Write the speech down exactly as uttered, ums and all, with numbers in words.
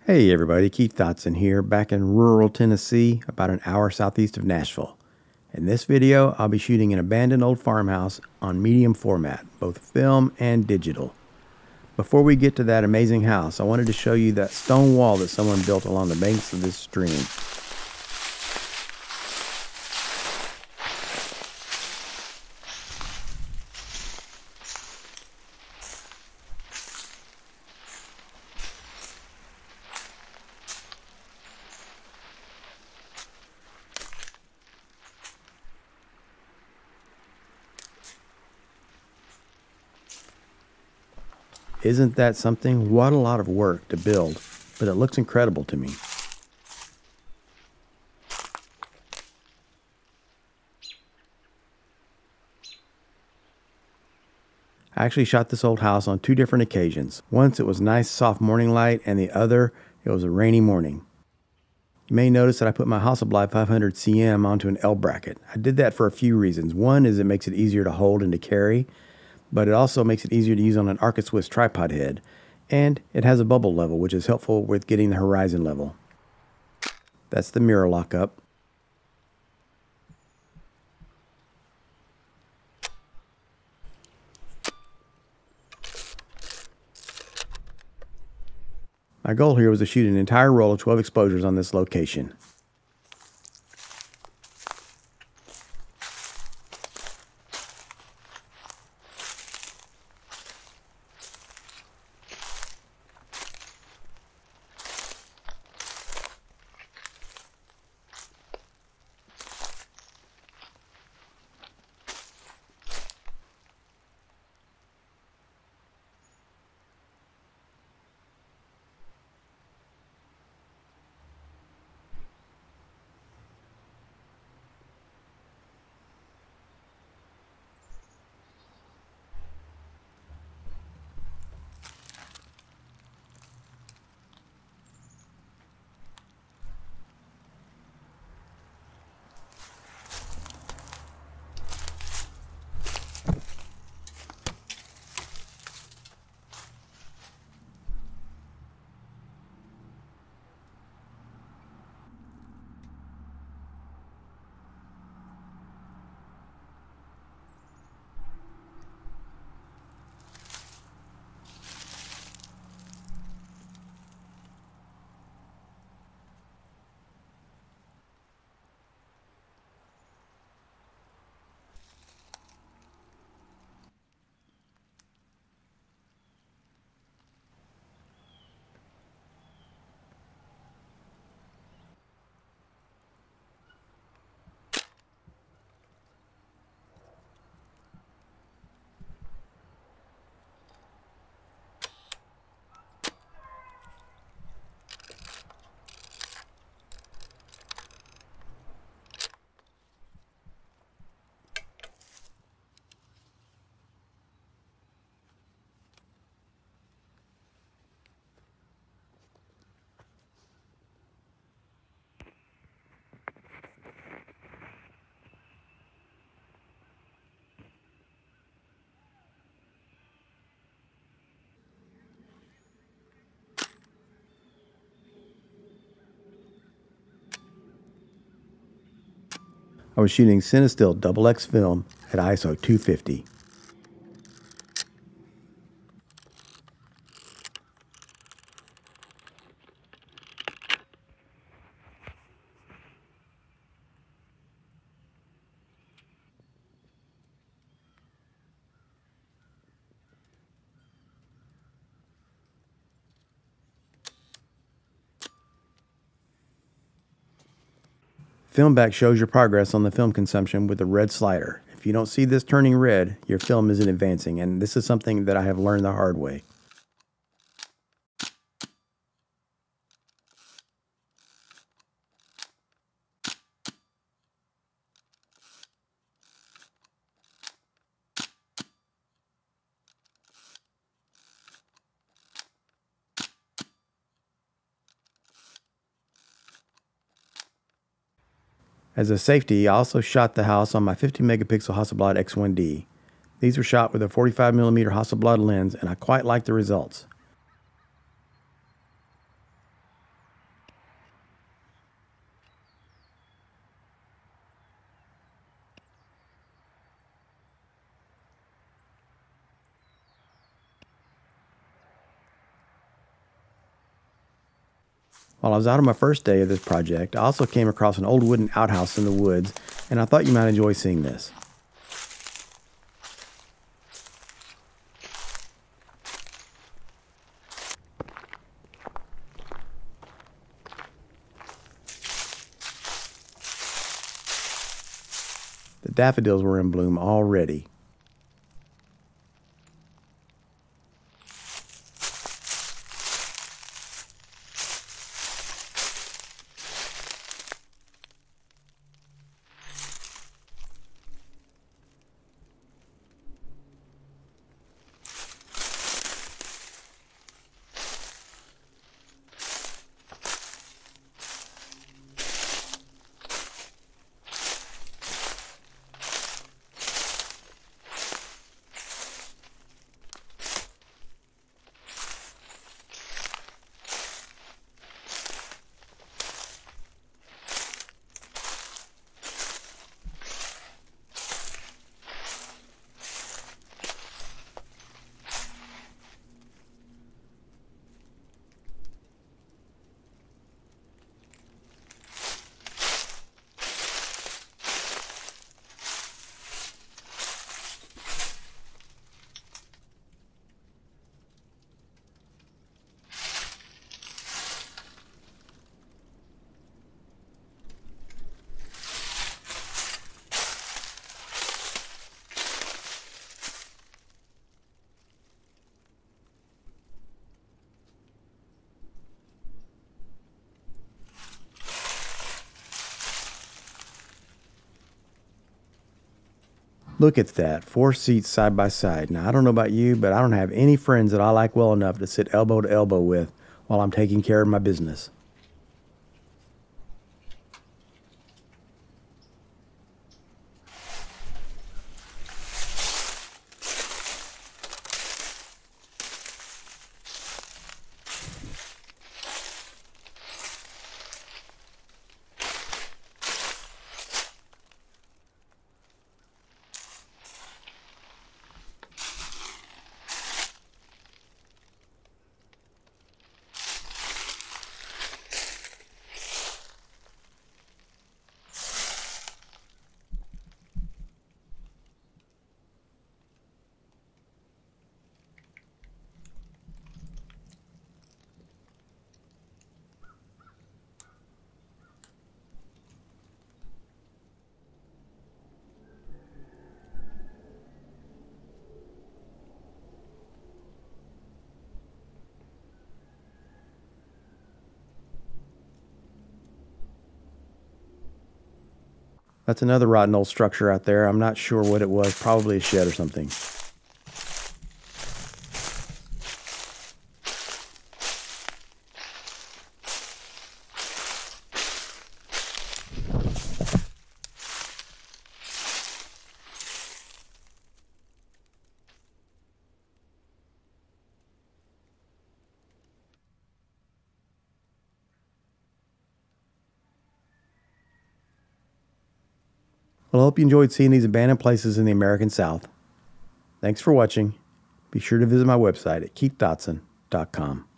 Hey everybody, Keith Dotson here, back in rural Tennessee, about an hour southeast of Nashville. In this video, I'll be shooting an abandoned old farmhouse on medium format, both film and digital. Before we get to that amazing house, I wanted to show you that stone wall that someone built along the banks of this stream. Isn't that something? What a lot of work to build, but it looks incredible to me. I actually shot this old house on two different occasions. Once it was nice soft morning light, and the other it was a rainy morning. You may notice that I put my Hasselblad five hundred C M onto an L bracket. I did that for a few reasons. One is it makes it easier to hold and to carry, but it also makes it easier to use on an Arca Swiss tripod head, and it has a bubble level, which is helpful with getting the horizon level. That's the mirror lockup. My goal here was to shoot an entire roll of twelve exposures on this location. I was shooting Cinestill double X film at I S O two fifty. Film back shows your progress on the film consumption with the red slider. If you don't see this turning red, your film isn't advancing, and this is something that I have learned the hard way. As a safety, I also shot the house on my fifty megapixel Hasselblad X one D. These were shot with a forty-five millimeter Hasselblad lens, and I quite like the results. While I was out on my first day of this project, I also came across an old wooden outhouse in the woods, and I thought you might enjoy seeing this. The daffodils were in bloom already. Look at that, four seats side by side. Now, I don't know about you, but I don't have any friends that I like well enough to sit elbow to elbow with while I'm taking care of my business. That's another rotten old structure out there. I'm not sure what it was, probably a shed or something. Well, I hope you enjoyed seeing these abandoned places in the American South. Thanks for watching. Be sure to visit my website at keith dotson dot com.